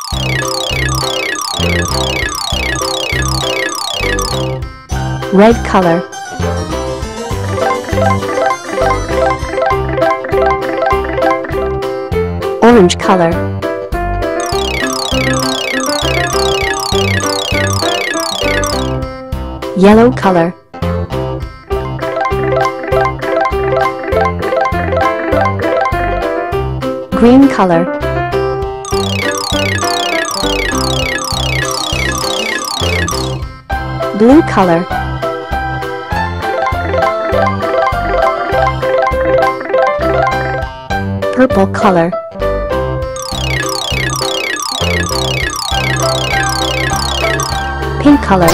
Red color. Orange color. Yellow color. Green color. Blue color. Purple color. Pink color.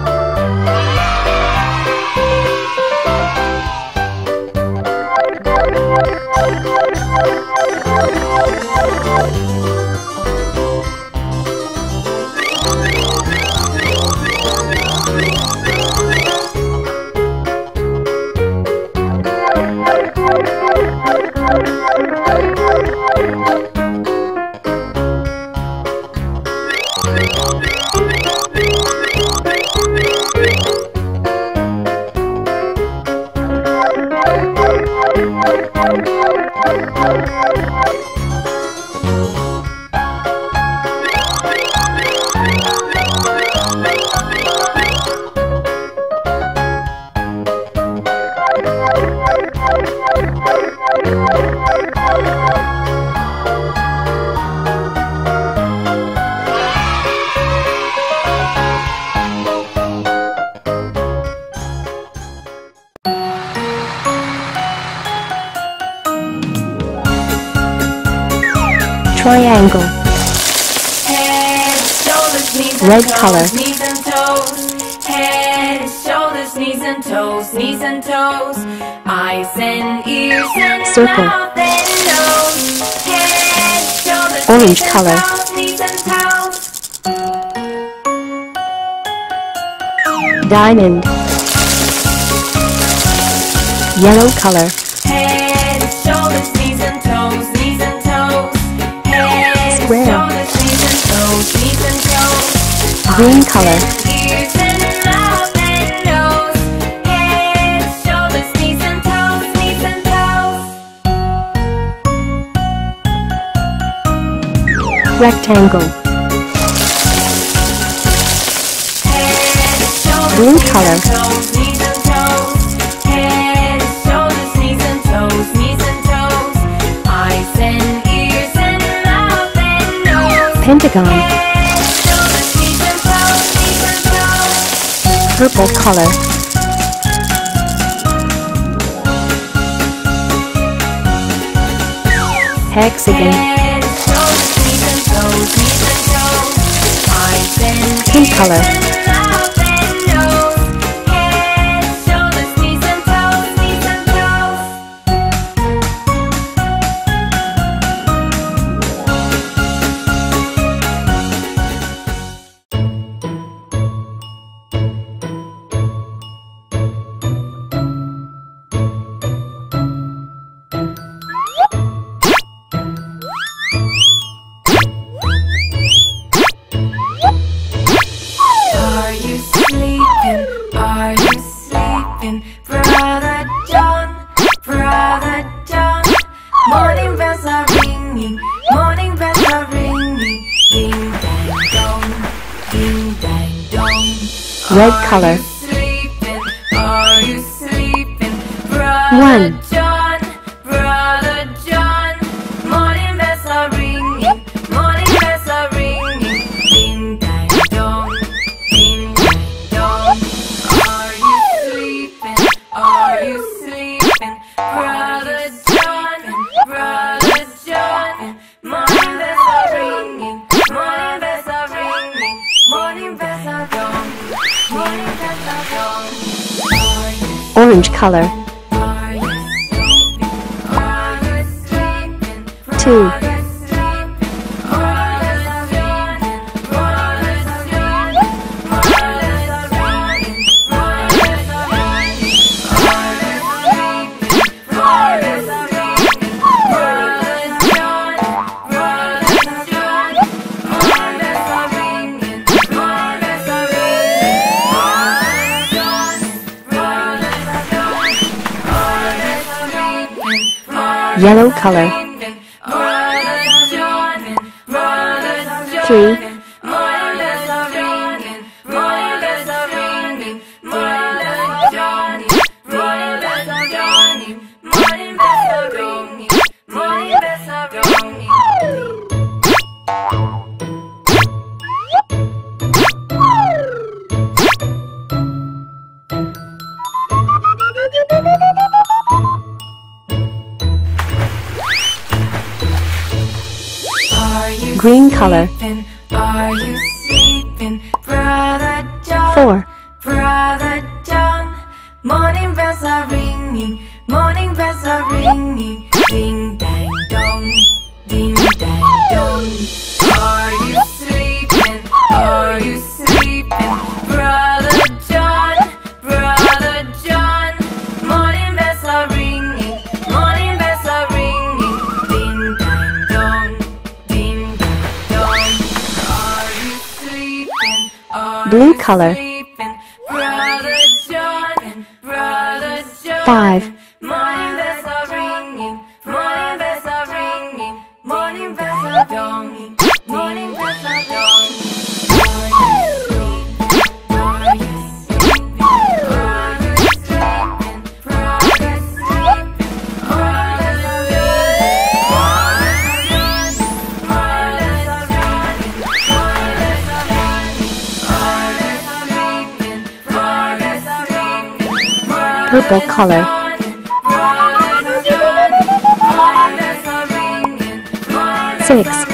Triangle. Head, shoulders, knees and Red toes, color. knees and toes. Head, shoulders, knees and toes, knees and toes. Eyes and ears and Circle. mouth and nose. Head, shoulders, Orange knees and color. toes, knees and toes. Diamond. Yellow color. Head, shoulders, knees and toes, knees and toes. Head, Square. shoulders, knees and toes, knees and toes. Green color. Ears and mouth and nose. Head, shoulders, knees and toes, knees and toes. Rectangle. Head, shoulders, Blue knees color. and toes, knees and toes. Head, shoulders, knees and toes, knees and toes. Eyes and ears and mouth and nose. Pentagon. Head, shoulders, knees and toes, knees and toes. Purple color. Hexagon. Head, shoulders, knees and toes, knees and toes. Eyes and Pink ears color. and mouth and nose. Head, shoulders, knees and toes, knees and toes. Are you sleeping? Are you sleeping? Brother John, Brother John. Morning bells are ringing, morning bells are ringing. Ding dang dong, ding dang dong. Red Are color. you sleeping? Are you sleeping? Brother One. John, Brother John. Morning bells are ringing, morning bells are ringing. Ding dang dong, ding dang dong. Are you sleeping? Are you sleeping? Brother John, Brother John. Morning bells are ringing, morning bells are ringing. Morning bells are dong, morning bells are dong. Are you Orange color. are you sleeping? Are you sleeping? Two. Are you sleeping? Are you sleeping? Are you sleeping? Are you sleeping? Are you sleeping? Are you sleeping? Brother John, Brother John. Are Yellow color. 3. Green color. Are you sleeping, Brother John? 4. Brother John, morning bells are ringing, morning bells are ringing, ding dang dong, ding dang dong. Are you sleeping? Are you sleeping, Brother John? Brother John, morning bells are ringing, morning bells are ringing, ding dang dong, ding dang dong. Are you sleeping? Are Blue you color. sleeping, Brother John? Brother John, 5. morning bells are ringing, morning bells are ringing, morning bells are donging, morning bells are donging. Are you sleeping? Are you sleeping? Brother sleeping, brother sleeping, brothers are running, brothers are running, brothers are sleeping, brothers are ringing, Purple color. 6.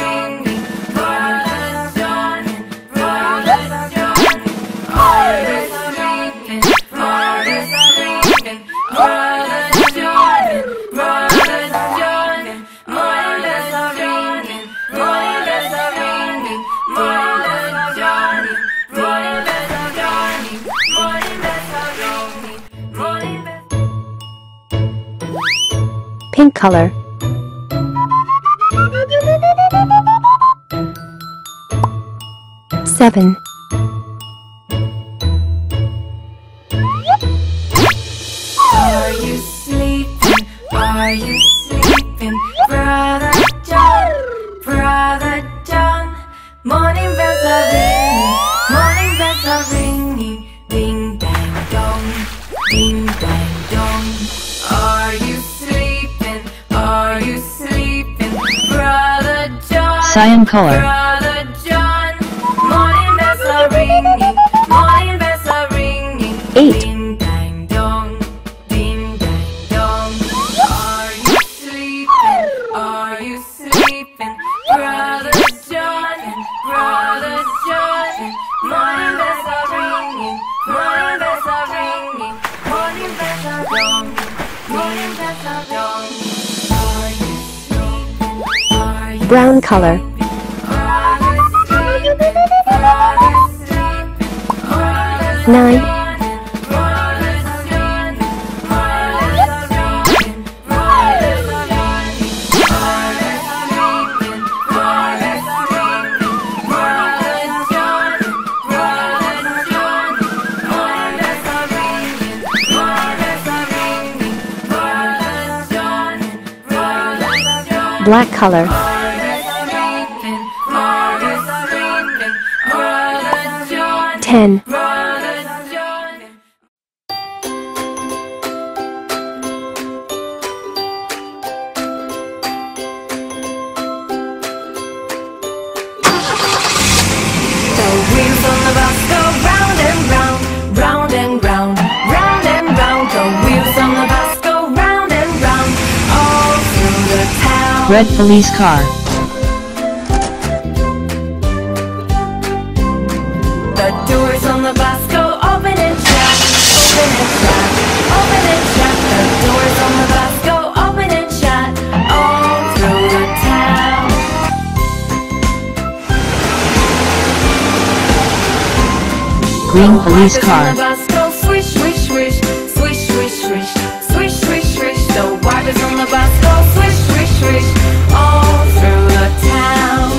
Pink color. 7. Are you sleeping? Are you sleeping, Brother John? Brother John, morning bells are ringing, morning bells are ringing, ding dang dong, ding dang dong. Are you sleeping? Are you sleeping, Brother John? Cyan color. Brother John, morning bells are ringing, morning bells are ringing, 8. ding dang dong, ding dang dong. Are you sleeping? Are you sleeping, Brother John? Brother John, morning bells are ringing, morning bells are ringing, morning bells are donging, morning bells are donging. Are you sleeping? Are you Brown color. 9. Black color. 10. Wheels on the bus go round and round, round and round, round and round. The wheels on the bus go round and round, all through the town. Red police car. The doors on the bus go open and shut, open and shut, open and shut. The doors on the bus go open and shut, all through the town. Green police Wipers car. on the bus go swish, swish, swish, swish, swish, swish, swish, swish, swish. The wipers on the bus go swish, swish, swish, all through the town.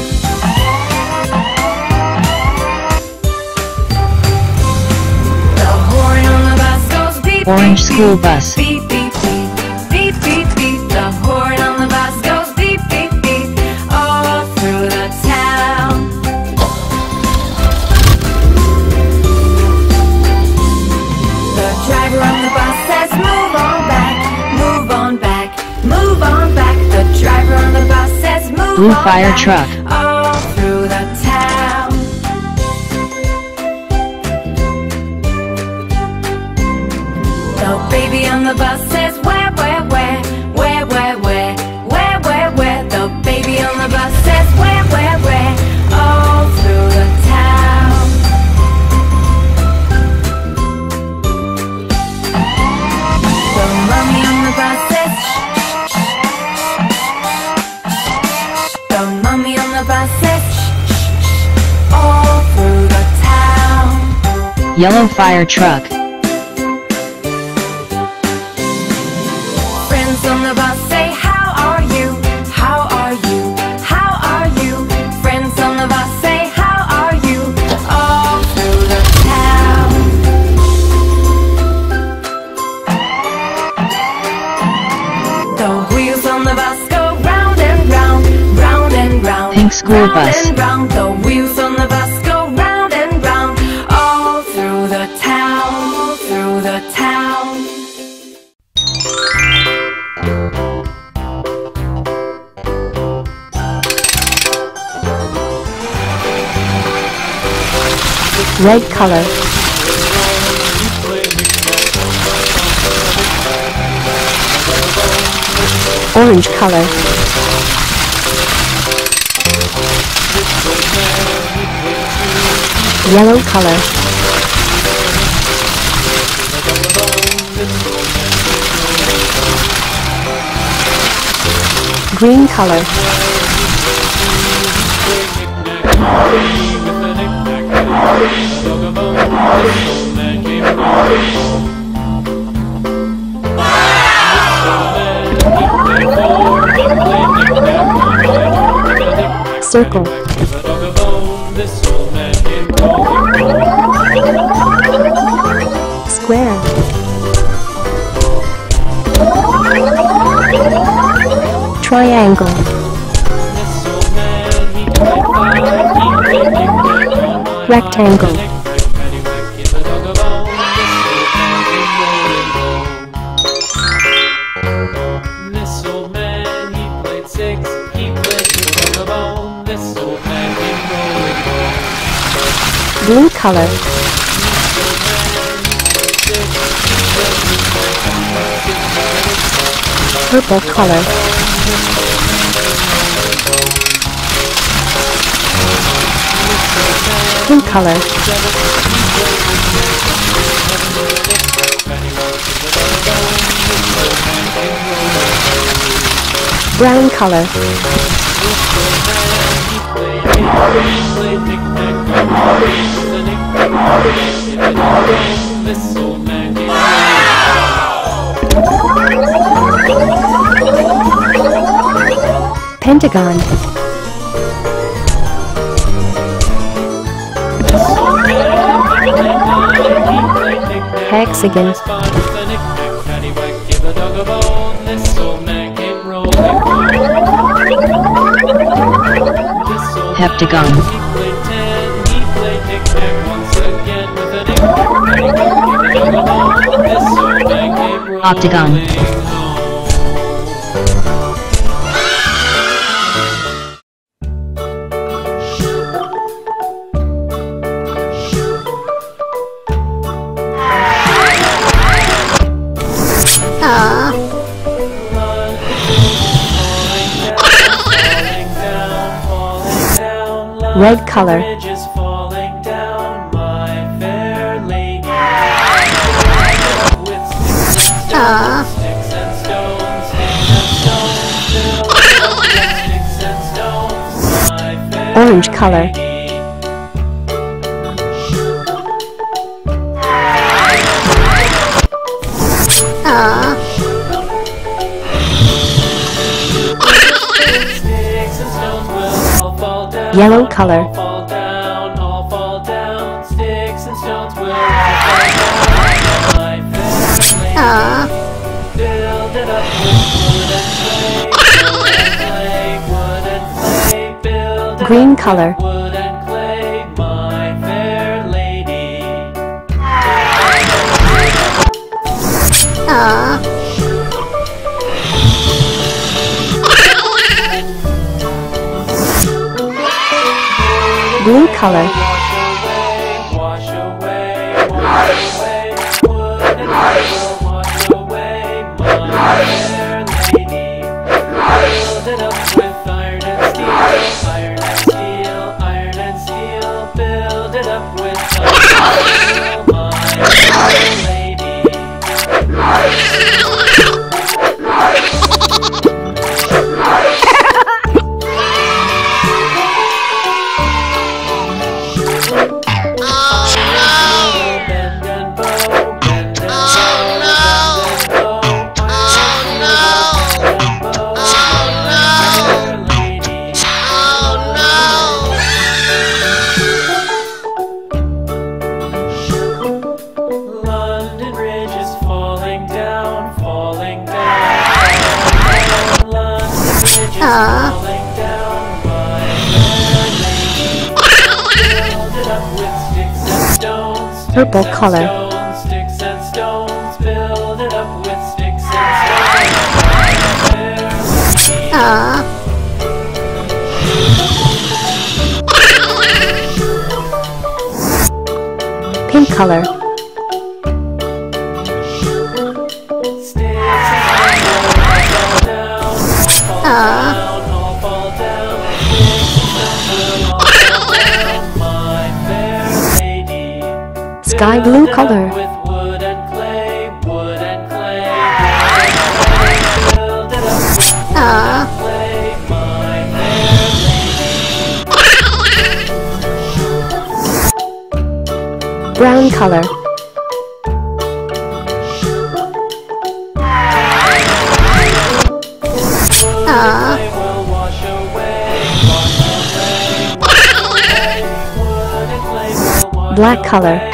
The horn on the bus goes beep, Orange beep, school beep, bus. beep, beep, beep, beep, beep, beep. The horn on the Blue fire truck. all through the town. The baby on the bus says, where, where, where, where, where, where, where, where, where. The baby on the bus says, where, where, all through the town. The mommy on the bus says, shh, shh, shh. The mommy on the bus says, shh, shh, shh. All through the town. Yellow fire truck. Friends on the bus say, how are you? How are you? How are you? Friends on the bus say, how are you? All through the town. The wheels on the bus go round and round, round and round. Pink school round bus. and round. The wheels on the bus go round and round. All through the town, through the town. Red color. Orange color. Yellow color. Green color. Circle. Square. Triangle. Rectangle. This old man, he played six, he played with a bone. This old man came rolling home. Blue color. Purple color. Pink color. Brown color. This old man came Pentagon. Hexagon. Heptagon. Octagon. Red color. Bridges falling down, my fair lady. With sticks and stones, sticks and stones, my fair Orange color. lady. Sticks and stones will all fall down. Yellow color. All fall down, all fall down. Sticks and stones will all fall down. My fair lady. Build it up with wood and clay, wood and clay, build it Green up color. with wood and clay, my fair lady. Blue color. Wash away, wash away, wood and clay will wash away, my fair lady. Build it up with iron and steel, iron and steel, iron and steel. Build it up with iron and steel, my fair lady. Bend and bow, bend and bow, bend and bow, my fair lady. London Bridge is falling down, falling down. London Bridge is falling down, my fair lady. Build it up with sticks and stones. Purple sticks and color. stones, sticks and stones. Build it up with sticks and stones, my fair lady. Pink color. Sticks and stones all fall down. Sticks and stones will all fall down, my fair lady. Sky blue color. With wood and clay, wood and clay, build it up with wood and clay, my fair lady. Brown color. Clay will wash away, wash away, wash away. Wood and clay will wash Black color. away,